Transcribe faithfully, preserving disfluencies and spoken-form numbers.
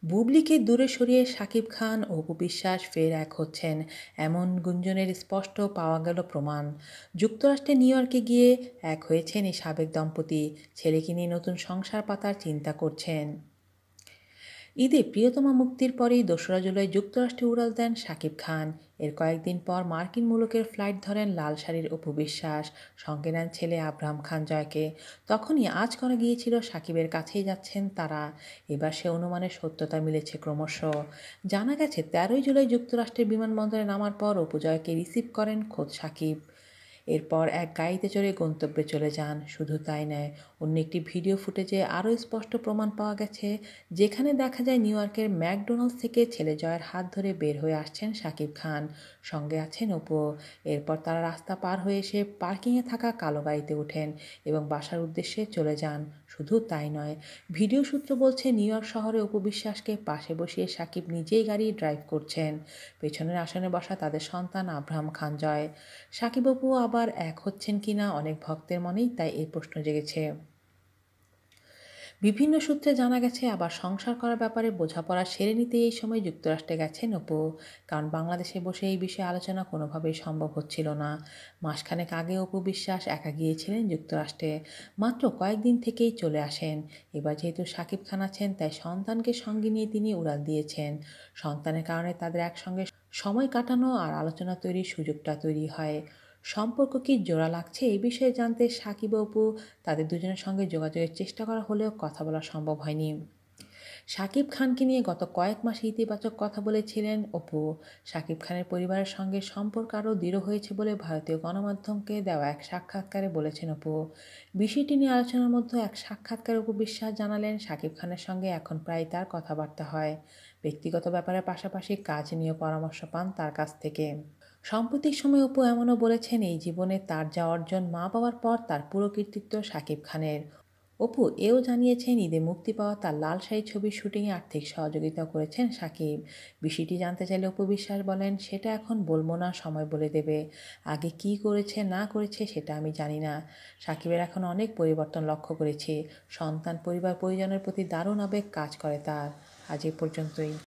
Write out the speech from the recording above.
বুবলিকে দূরে সরিয়ে শাকিব খান ও অপু বিশ্বাস ফের এক হচ্ছেন, এমন গুঞ্জনের স্পষ্ট পাওয়া গেল প্রমাণ। যুক্তরাষ্ট্রে নিউ ইয়র্কে গিয়ে এক হয়েছেন এই সাবেক দম্পতি, ছেলেকে নিয়ে নতুন সংসার পাতার চিন্তা করছেন। ঈদে প্রিয়তমা মুক্তির পরেই দোসরা জুলাই যুক্তরাষ্ট্রে উড়াল দেন শাকিব খান। এর কয়েকদিন পর মার্কিন মুলুকের ফ্লাইট ধরেন লাল শাড়ির অপু বিশ্বাস, সঙ্গে নেন ছেলে আব্রাহাম খান জয়কে। তখনই আজ করা গিয়েছিল শাকিবের কাছেই যাচ্ছেন তারা। এবার সে অনুমানের সত্যতা মিলেছে ক্রমশ। জানা গেছে তেরোই জুলাই যুক্তরাষ্ট্রের বিমানবন্দরে নামার পর অপু জয়কে রিসিভ করেন খোদ শাকিব। এরপর এক গাড়িতে চড়ে গন্তব্যে চলে যান। শুধু তাই নয়, অন্য একটি ভিডিও ফুটেজে আরও স্পষ্ট প্রমাণ পাওয়া গেছে, যেখানে দেখা যায় নিউ ইয়র্কের ম্যাকডোনাল্ডস থেকে ছেলে জয়ের হাত ধরে বের হয়ে আসছেন শাকিব খান, সঙ্গে আছেন অপু। এরপর তারা রাস্তা পার হয়ে এসে পার্কিংয়ে থাকা কালো গাড়িতে ওঠেন এবং বাসার উদ্দেশ্যে চলে যান। শুধু তাই নয়, ভিডিও সূত্র বলছে নিউ ইয়র্ক শহরে অপু বিশ্বাসকে পাশে বসিয়ে শাকিব নিজেই গাড়ি ড্রাইভ করছেন। পেছনের আসনে বসা তাদের সন্তান আব্রাহাম খান জয়। শাকিব অপু আবার এক হচ্ছেন কিনা অনেক ভক্তের মনেই তাই এই প্রশ্ন জেগেছে। বিভিন্ন সূত্রে জানা গেছে, আবার সংসার করার ব্যাপারে বোঝাপড়া সেরে নিতে এই সময় যুক্তরাষ্ট্রে গেছেন অপু। কারণ বাংলাদেশে বসে এই বিষয়ে আলোচনা কোনোভাবেই সম্ভব হচ্ছিল না। মাসখানেক আগে অপু বিশ্বাস একা গিয়েছিলেন যুক্তরাষ্ট্রে, মাত্র কয়েকদিন থেকেই চলে আসেন। এবার যেহেতু শাকিব খান আছেন, তাই সন্তানকে সঙ্গে নিয়ে তিনি উড়াল দিয়েছেন। সন্তানের কারণে তাদের একসঙ্গে সময় কাটানো আর আলোচনা তৈরির সুযোগটা তৈরি হয়। সম্পর্ক কি জোড়া লাগছে এই বিষয়ে জানতে শাকিব অপু তাদের দুজনের সঙ্গে যোগাযোগের চেষ্টা করা হলেও কথা বলা সম্ভব হয়নি। শাকিব খানকে নিয়ে গত কয়েক মাসে ইতিবাচক কথা বলেছিলেন অপু। শাকিব খানের পরিবারের সঙ্গে সম্পর্ক আরও দৃঢ় হয়েছে বলে ভারতীয় গণমাধ্যমকে দেওয়া এক সাক্ষাৎকারে বলেছেন অপু। বিষয়টি নিয়ে আলোচনার মধ্যে এক সাক্ষাৎকারে অপু বিশ্বাস জানালেন, শাকিব খানের সঙ্গে এখন প্রায় তার কথাবার্তা হয়। ব্যক্তিগত ব্যাপারের পাশাপাশি কাজ নিয়ে পরামর্শ পান তার কাছ থেকে। সাম্প্রতিক সময়ে অপু এমনও বলেছেন, এই জীবনে তার যা অর্জন, মা বাবার পর তার পুরো কৃতিত্ব শাকিব খানের। অপু এও জানিয়েছেন, ঈদে মুক্তি পাওয়া তার লাল শাড়ি ছবির শুটিংয়ে আর্থিক সহযোগিতা করেছেন শাকিব। বিষয়টি জানতে চাইলে অপু বিশ্বাস বলেন, সেটা এখন বলবো না, সময় বলে দেবে। আগে কি করেছে না করেছে সেটা আমি জানি না। শাকিবের এখন অনেক পরিবর্তন লক্ষ্য করেছি। সন্তান, পরিবার, পরিজনের প্রতি দারুণ আবেগ কাজ করে তার। আজ এ পর্যন্তই।